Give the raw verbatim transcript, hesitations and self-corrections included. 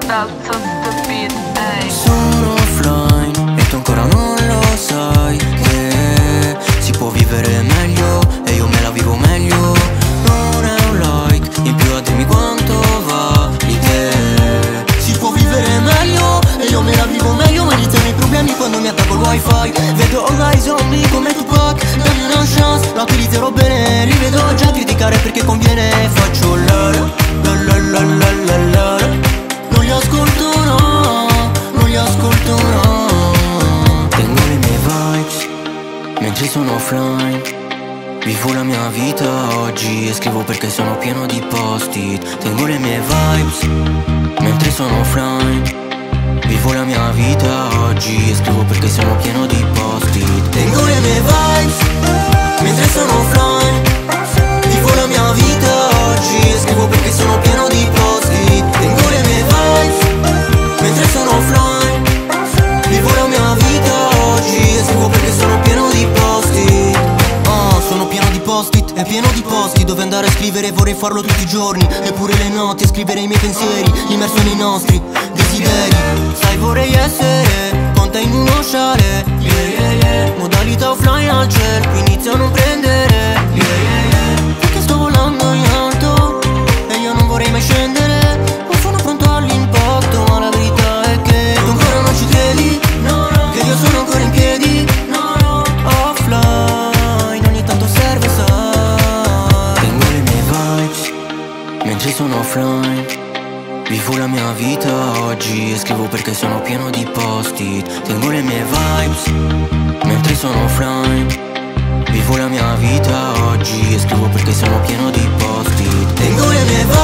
Bells on the beat, ehi. Sono offline e tu ancora non lo sai che si può vivere meglio e io me la vivo meglio. Non è un like in più a dirmi quanto va di te. Si può vivere meglio e io me la vivo meglio, ma iniziano i problemi quando mi attacco il wifi. Vedo online zombie come Tupac, dammi una chance, la utilizzerò bene. Li vedo già criticare perché conviene. Faccio la la la la la la la. Non li ascolto no, non li ascolto no. Tengo le mie vibes mentre sono offline. Vivo la mia vita oggi e scrivo perché sono pieno di post-it. Tengo le mie vibes mentre sono offline. Vivo la mia vita oggi e scrivo perché sono pieno di post-it. Tengo le mie vibes mentre sono offline. Vivo la mia vita oggi e scrivo perché sono pieno di post-it. Tengo le mie vibes mentre sono offline. Vivo la mia vita oggi e scrivo perché sono pieno di post-it. Oh, sono pieno di post-it e pieno di posti dove andare a scrivere, vorrei farlo tutti i giorni. Eppure le notti a scrivere i miei pensieri, immerso nei nostri desideri. Sai, vorrei essere con te in uno sciare, yeah, yeah, yeah. Modalità offline al cielo, inizio a non prendere, yeah, yeah, yeah. Perché sto volando in alto e io non vorrei mai scendere. Non sono pronto all'impatto, ma la verità è che tu ancora non ci credi, no, no. Che io sono ancora in piedi, no, no. Offline, ogni tanto serve, sai. Tengo le mie vibes mentre sono offline. Vivo la mia vita oggi e scrivo perché sono pieno di post-it. Tengo le mie vibes mentre sono offline. Vivo la mia vita oggi e scrivo perché sono pieno di post-it. Tengo le mie vibes